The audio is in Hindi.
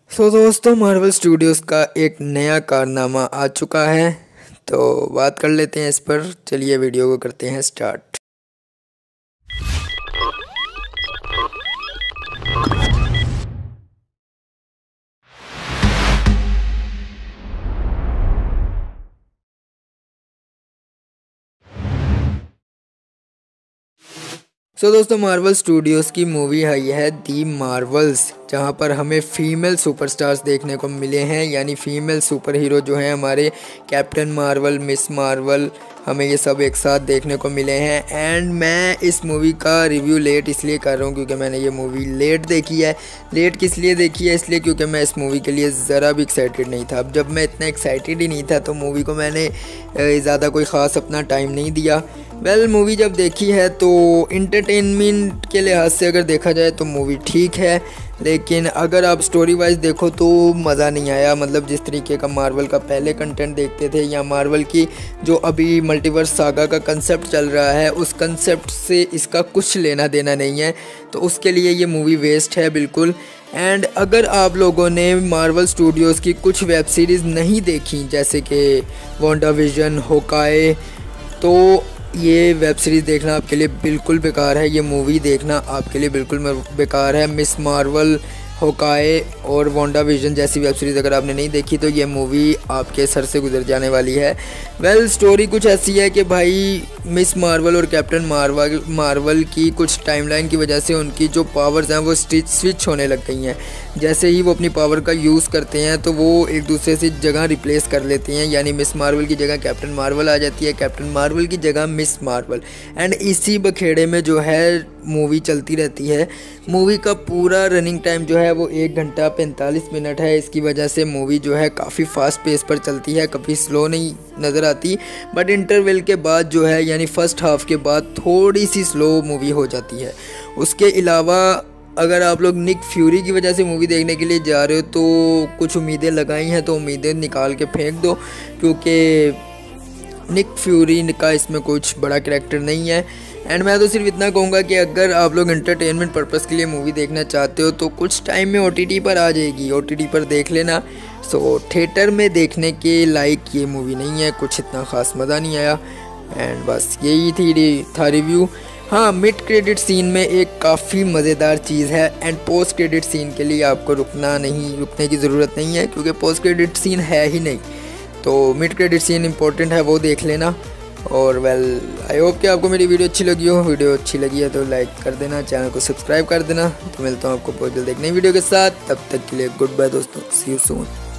दोस्तों मार्वल स्टूडियोज़ का एक नया कारनामा आ चुका है। तो बात कर लेते हैं इस पर। चलिए वीडियो को करते हैं स्टार्ट। दोस्तों मार्वल स्टूडियोज़ की मूवी आई है दी मार्वल्स, जहां पर हमें फीमेल सुपरस्टार्स देखने को मिले हैं, यानी फीमेल सुपर हीरो जो हैं हमारे कैप्टन मार्वल, मिस मार्वल, हमें ये सब एक साथ देखने को मिले हैं। एंड मैं इस मूवी का रिव्यू लेट इसलिए कर रहा हूँ क्योंकि मैंने ये मूवी लेट देखी है। लेट किस लिए देखी है? इसलिए क्योंकि मैं इस मूवी के लिए ज़रा भी एक्साइटेड नहीं था। अब जब मैं इतना एक्साइटेड ही नहीं था तो मूवी को मैंने ज़्यादा कोई ख़ास अपना टाइम नहीं दिया। मूवी जब देखी है तो इंटरटेनमेंट के लिहाज से अगर देखा जाए तो मूवी ठीक है, लेकिन अगर आप स्टोरी वाइज देखो तो मज़ा नहीं आया। मतलब जिस तरीके का मार्वल का पहले कंटेंट देखते थे या मार्वल की जो अभी मल्टीवर्स सागा का कंसेप्ट चल रहा है, उस कंसेप्ट से इसका कुछ लेना देना नहीं है। तो उसके लिए ये मूवी वेस्ट है बिल्कुल। एंड अगर आप लोगों ने मार्वल स्टूडियोज़ की कुछ वेब सीरीज़ नहीं देखी जैसे कि वांडा विजन, होकाई, तो ये वेब सीरीज़ देखना आपके लिए बिल्कुल बेकार है। ये मूवी देखना आपके लिए बिल्कुल बेकार है। मिस मार्वल, होकाई और वांडा विजन जैसी वेब सीरीज़ अगर आपने नहीं देखी तो ये मूवी आपके सर से गुजर जाने वाली है। स्टोरी कुछ ऐसी है कि भाई मिस मार्वल और कैप्टन मार्वल की कुछ टाइमलाइन की वजह से उनकी जो पावर्स हैं वो स्विच होने लग गई हैं। जैसे ही वो अपनी पावर का यूज़ करते हैं तो वो एक दूसरे से जगह रिप्लेस कर लेती हैं, यानी मिस मार्वल की जगह कैप्टन मार्वल आ जाती है, कैप्टन मार्वल की जगह मिस मार्वल। एंड इसी बखेड़े में जो है मूवी चलती रहती है। मूवी का पूरा रनिंग टाइम जो है वो 1 घंटा 45 मिनट है। इसकी वजह से मूवी जो है काफ़ी फास्ट पेस पर चलती है, कभी स्लो नहीं नज़र आती। बट इंटरवल के बाद जो है यानी फ़र्स्ट हाफ के बाद थोड़ी सी स्लो मूवी हो जाती है। उसके अलावा अगर आप लोग निक फ्यूरी की वजह से मूवी देखने के लिए जा रहे हो तो कुछ उम्मीदें लगाई हैं तो उम्मीदें निकाल के फेंक दो, क्योंकि निक फ्यूरी का इसमें कुछ बड़ा कैरेक्टर नहीं है। एंड मैं तो सिर्फ इतना कहूँगा कि अगर आप लोग एंटरटेनमेंट पर्पज़ के लिए मूवी देखना चाहते हो तो कुछ टाइम में OTT पर आ जाएगी, OTT पर देख लेना। थिएटर में देखने के लायक ये मूवी नहीं है, कुछ इतना ख़ास मज़ा नहीं आया। एंड बस यही था रिव्यू। हाँ, मिड क्रेडिट सीन में एक काफ़ी मज़ेदार चीज़ है। एंड पोस्ट क्रेडिट सीन के लिए आपको रुकने की ज़रूरत नहीं है, क्योंकि पोस्ट क्रेडिट सीन है ही नहीं। तो मिड क्रेडिट सीन इंपॉर्टेंट है, वो देख लेना। और आई होप कि आपको मेरी वीडियो अच्छी लगी हो। वीडियो अच्छी लगी है तो लाइक कर देना, चैनल को सब्सक्राइब कर देना। तो मिलता हूँ आपको बहुत जल्द एक नई वीडियो के साथ। तब तक के लिए गुड बाय दोस्तों, सी यू सून।